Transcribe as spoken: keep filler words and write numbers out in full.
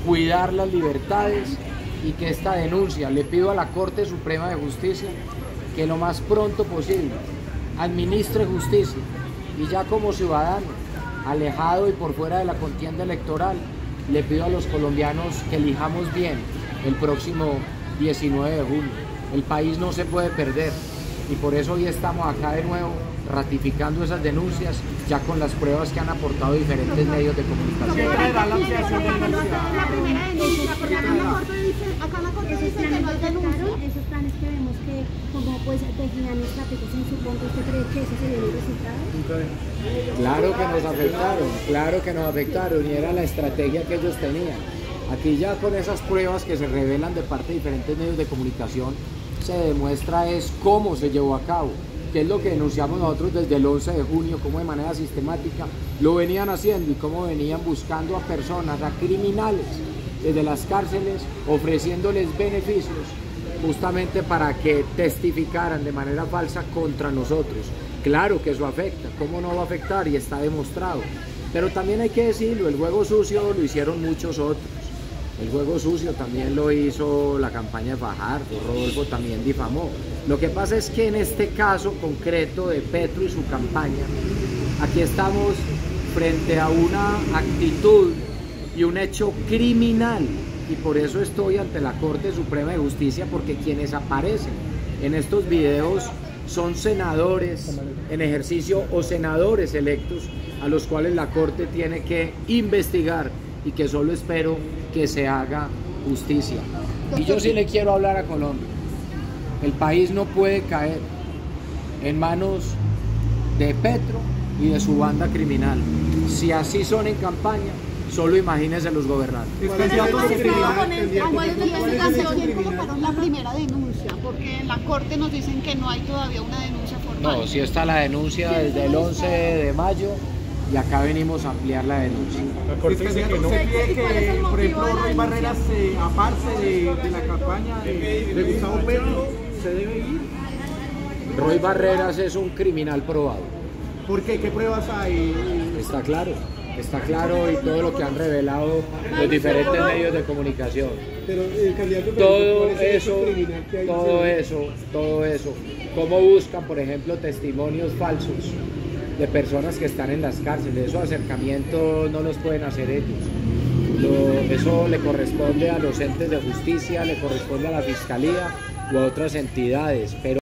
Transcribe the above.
cuidar las libertades y que esta denuncia, le pido a la Corte Suprema de Justicia que lo más pronto posible administre justicia y ya como ciudadano, alejado y por fuera de la contienda electoral, le pido a los colombianos que elijamos bien el próximo diecinueve de junio. El país no se puede perder y por eso hoy estamos acá de nuevo ratificando esas denuncias ya con las pruebas que han aportado diferentes medios de comunicación. ¿Qué traerá la ampliación de denuncia? La primera denuncia, porque acá en la Corte dice, acá en la Corte dice que no hay denuncia. Esos planes que vemos que como pues tejían estratégicos en su contra, ¿usted cree que ese sería el resultado? Claro que nos afectaron, claro que nos afectaron y era la estrategia que ellos tenían. Aquí ya con esas pruebas que se revelan de parte de diferentes medios de comunicación se demuestra es cómo se llevó a cabo, que es lo que denunciamos nosotros desde el once de junio, cómo de manera sistemática lo venían haciendo y cómo venían buscando a personas, a criminales desde las cárceles, ofreciéndoles beneficios justamente para que testificaran de manera falsa contra nosotros. Claro que eso afecta, ¿cómo no va a afectar? Y está demostrado. Pero también hay que decirlo, el juego sucio lo hicieron muchos otros. El juego sucio también lo hizo la campaña de Fajardo, Rodolfo también difamó. Lo que pasa es que en este caso concreto de Petro y su campaña, aquí estamos frente a una actitud y un hecho criminal y por eso estoy ante la Corte Suprema de Justicia, porque quienes aparecen en estos videos son senadores en ejercicio o senadores electos a los cuales la Corte tiene que investigar y que solo espero que se haga justicia. Y yo sí le quiero hablar a Colombia. El país no puede caer en manos de Petro y de su banda criminal. Si así son en campaña, solo imagínense los gobernantes. La primera denuncia, porque en la Corte nos dicen que no hay todavía una denuncia formal. No, sí está la denuncia desde el once de mayo y acá venimos a ampliar la denuncia. La Corte dice que no. ¿Usted cree que, por ejemplo, Roy Barreras, eh, aparte de, de la campaña de, de Gustavo Petro, se debe ir? Roy Barreras es un criminal probado. ¿Por qué? ¿Qué pruebas hay? Está claro, está claro y todo lo que han revelado los diferentes medios de comunicación. Pero el candidato todo eso, todo eso, todo eso. ¿Cómo buscan, por ejemplo, testimonios falsos de personas que están en las cárceles? Esos acercamientos no los pueden hacer ellos. Lo, eso le corresponde a los entes de justicia, le corresponde a la fiscalía u a otras entidades. Pero